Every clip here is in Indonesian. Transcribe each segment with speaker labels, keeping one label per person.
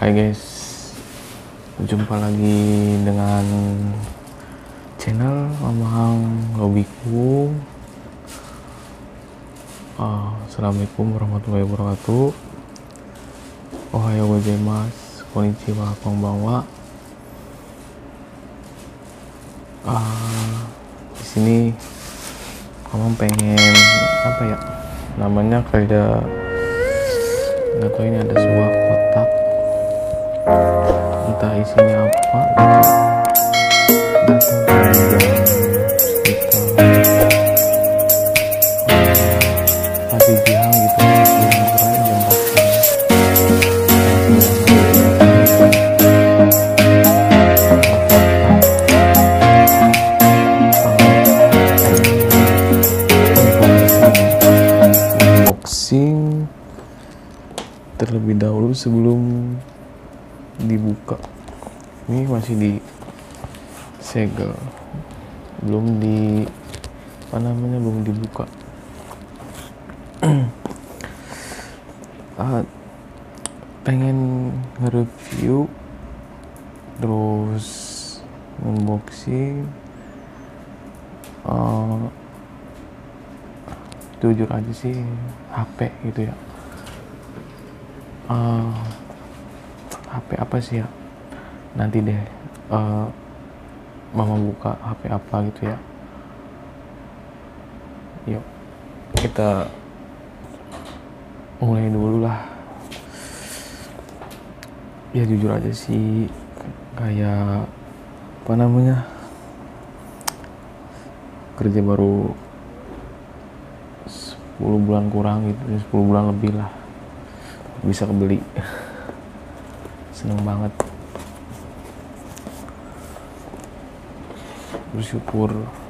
Speaker 1: Hai guys, jumpa lagi dengan channel Mamang Hobiku. Assalamualaikum warahmatullahi wabarakatuh. Ohayo gozaimasu, konnichiwa, konbanwa. Di sini Mamang pengen apa ya? Namanya kayak nggak tahu, ini ada sebuah kotak, entah isinya apa gitu. Masih jihang gitu, yang berat jembatan. Unboxing terlebih dahulu sebelum dibuka. Ini masih di segel, belum dibuka. Pengen nge-review terus unboxing. Jujur aja sih, HP gitu ya. HP apa sih ya? Nanti deh Mama buka HP apa gitu ya. Yuk kita mulai dulu lah. Ya jujur aja sih, kayak apa namanya, kerja baru 10 bulan kurang gitu, 10 bulan lebih lah bisa kebeli. Seneng banget, bersyukur.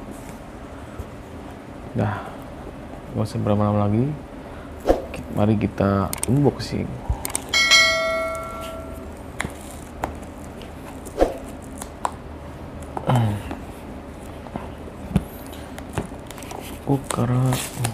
Speaker 1: Dah gak usah berlama-lama lagi, mari kita unboxing. Karena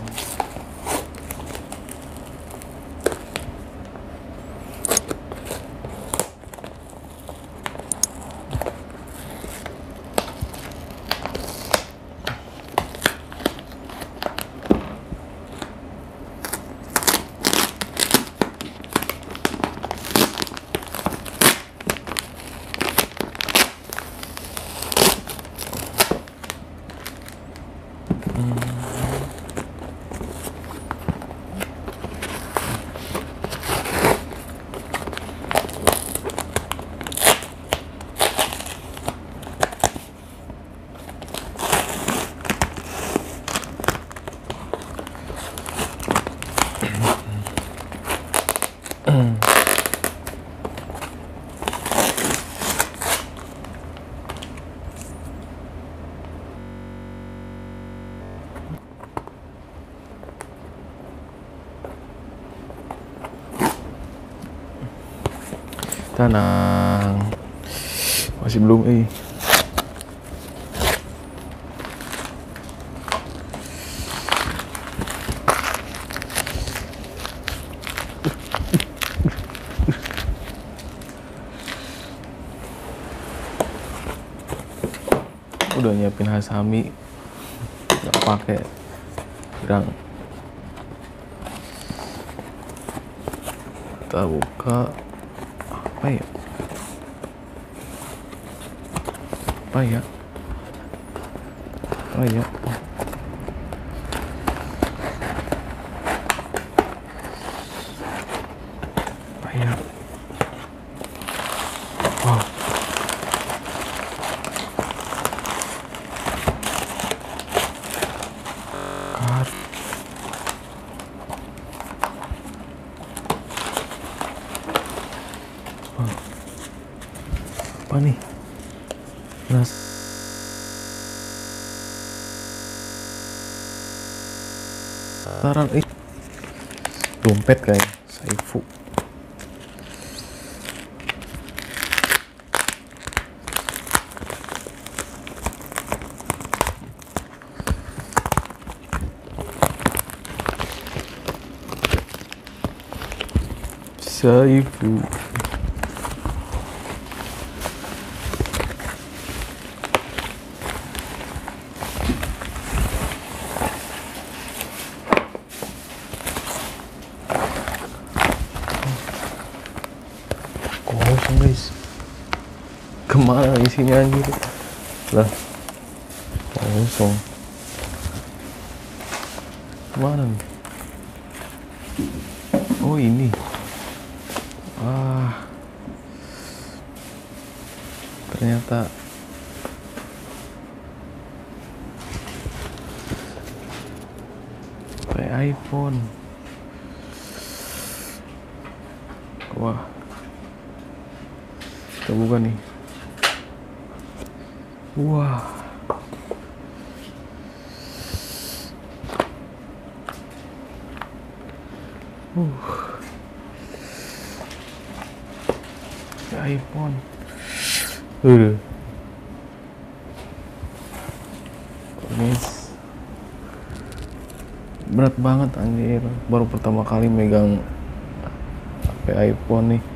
Speaker 1: tenang, masih belum udah nyiapin hasami, nggak pakai pedang. Kita buka apa ya? Apa ya? Oh ya. Apa ya? Wow. Apa nih? Penasaran, dompet kayak Saifu. Saifu. mana isinya anjir lah, langsung mana nih? Oh ini, ternyata kayak iPhone. Wah, kita buka nih. Wah, kayak iPhone. Ini berat banget anjir, baru pertama kali megang HP iPhone nih.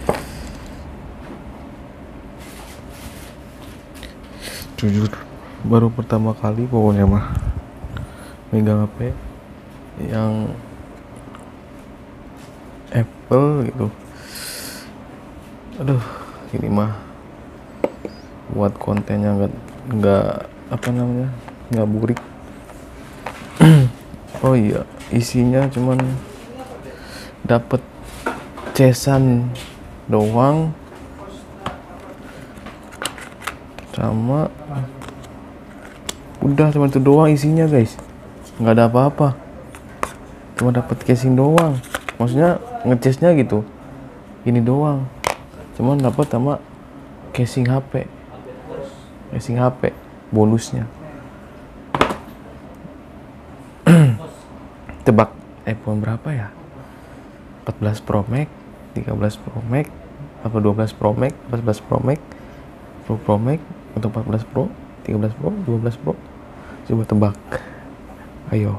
Speaker 1: Jujur baru pertama kali pokoknya mah megang HP yang Apple gitu. Aduh, ini mah buat kontennya nggak apa namanya, nggak burik. Oh iya, isinya cuman dapet cesan doang sama udah, cuma itu doang isinya guys, nggak ada apa-apa, cuma dapet casing doang, maksudnya ngecasnya gitu, ini doang, cuman dapet sama casing HP bonusnya. Tebak iPhone berapa ya? 14 Pro Max, 13 Pro Max, apa 12 Pro Max, 14 Pro Max, Pro Max, atau 14 Pro, 13 Pro, 12 Pro. Coba tebak. Ayo.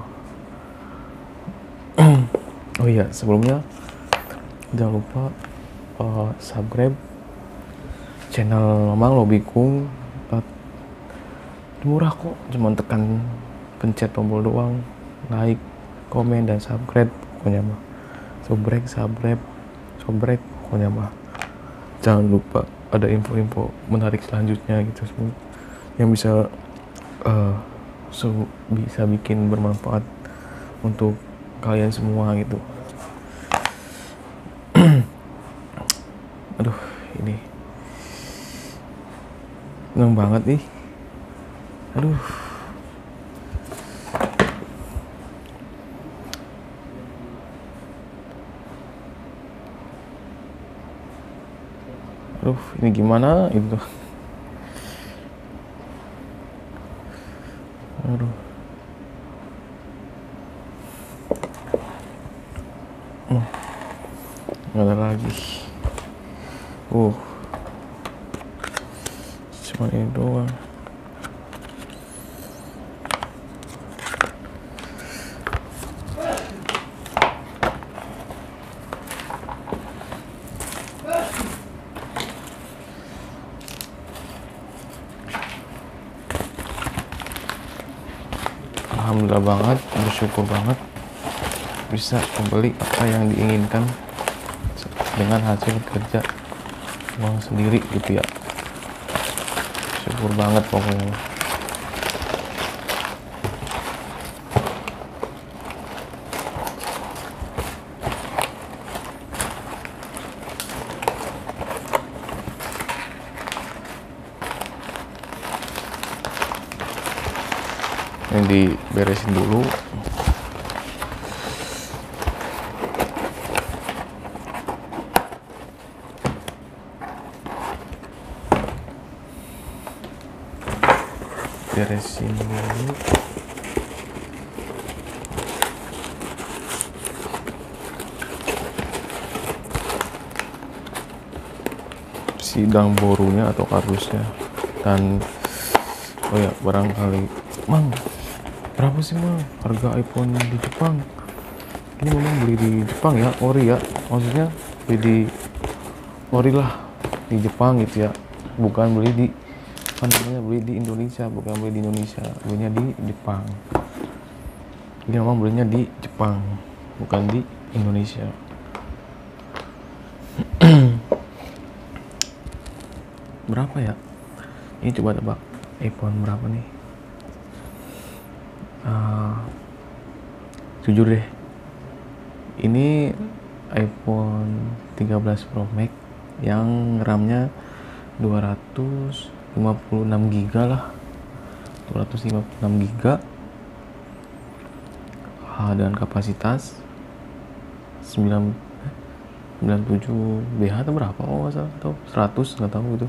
Speaker 1: Oh iya, sebelumnya jangan lupa subscribe channel Mang Lobikung. Murah kok, cuma tekan pencet tombol doang, like, komen, dan subscribe pokoknya mah. Subscribe pokoknya mah. Jangan lupa ada info-info menarik selanjutnya gitu semua yang bisa bisa bikin bermanfaat untuk kalian semua gitu. Aduh, ini seneng banget nih. Aduh, ini gimana itu? Aduh, nggak ada lagi. Cuma ini doang. Alhamdulillah banget, bersyukur banget bisa membeli apa yang diinginkan dengan hasil kerja uang sendiri gitu ya. Syukur banget pokoknya. Ini diberesin dulu. Beresin dulu. Sidang borunya atau kardusnya. Dan oh ya, barangkali Mang, berapa sih Mang harga iPhone di Jepang? Ini memang beli di Jepang ya, ori ya, maksudnya beli di ori lah di Jepang gitu ya, bukan beli di beli di Indonesia, bukan beli di Indonesia, belinya di Jepang. Ini memang belinya di Jepang, bukan di Indonesia. Berapa ya? Ini coba tebak iPhone berapa nih? Jujur deh, ini iPhone 13 Pro Max yang RAM-nya 256 GB lah, 256 GB, dengan kapasitas 97 BH atau berapa, oh nggak salah, atau 100, nggak tahu gitu.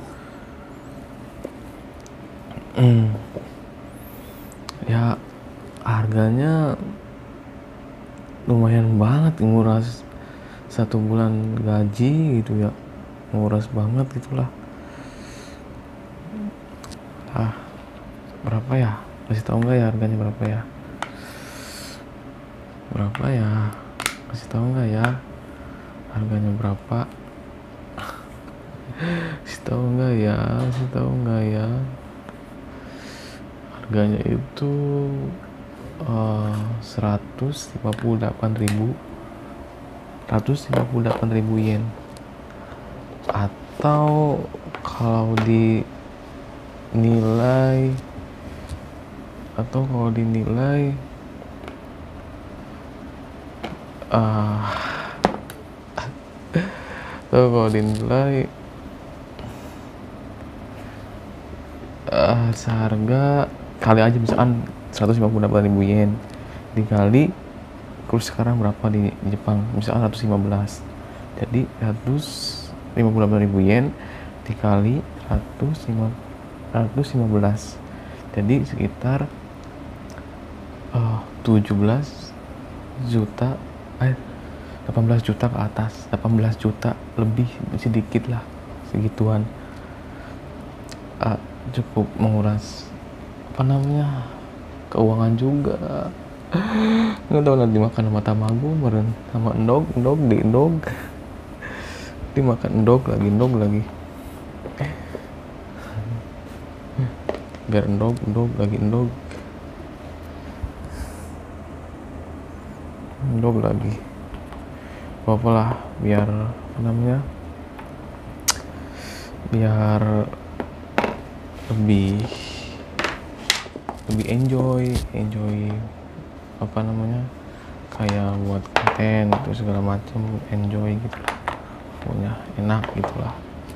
Speaker 1: Ya harganya lumayan banget, nguras 1 bulan gaji gitu ya, nguras banget gitulah. Berapa ya, kasih tahu nggak ya harganya berapa ya, kasih tahu nggak ya harganya berapa, kasih tahu nggak ya harganya itu 158.000 yen, atau kalau dinilai seharga, kali aja misalkan 158.000 yen dikali kurs sekarang berapa di Jepang, misalkan 115, jadi 158.000 yen dikali 115, jadi sekitar 18 juta ke atas, 18 juta lebih sedikit lah, segituan. Cukup menguras keuangan juga. Nggak tahu, nanti dimakan sama tamago meren, sama endog dimakan endog lagi biar endog lagi apa lah, biar lebih enjoy kayak buat konten itu segala macam, enjoy gitu lah, pokoknya enak gitulah.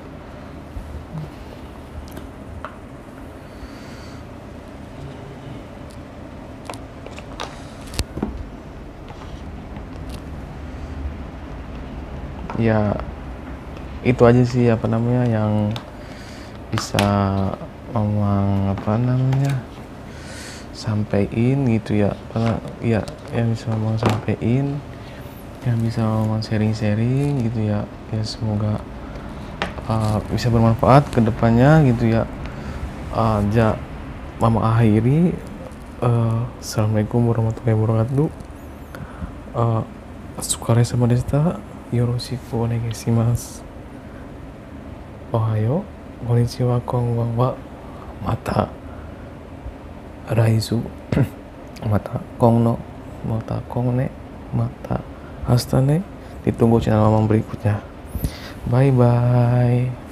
Speaker 1: Ya itu aja sih yang bisa Mamang sampein gitu ya, yang bisa Mamang sampein, yang bisa Mamang sharing gitu ya. Ya semoga bisa bermanfaat ke depannya gitu ya. Mamang akhiri, assalamualaikum warahmatullahi wabarakatuh. Sukare sama desta, yoroshiku onegaishimasu. Ohayo, konnichiwa, konbanwa, mata raizu, mata kongne, mata hasta ne. Ditunggu channel Mamang berikutnya. Bye bye.